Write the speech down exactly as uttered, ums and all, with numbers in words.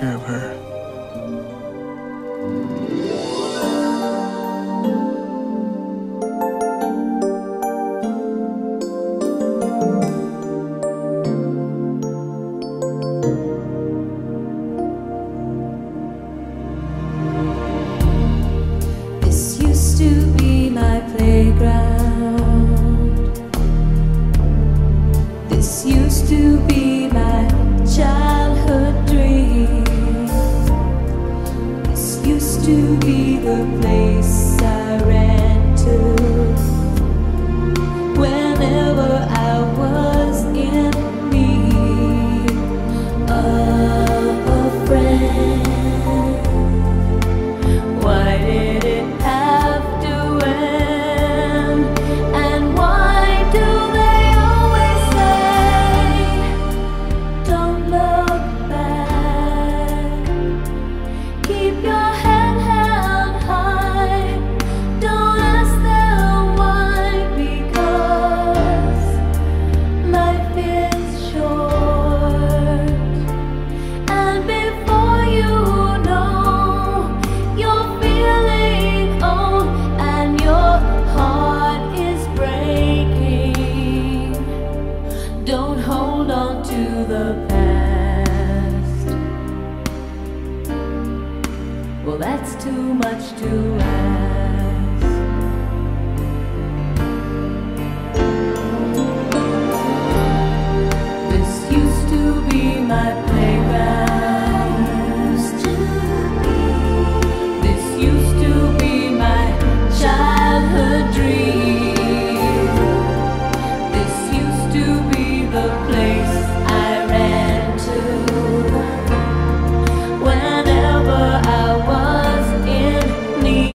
care of her. This used to be my playground. This used to be my childhood dream. This used to be the place I ran to whenever I was in need of a friend. Why did it have to end? And why do they always say, don't look back, keep your head held high, don't ask them why, because life is short, and before you know, you're feeling old and your heart is breaking. Don't hold on to the past. Well, that's too much to ask.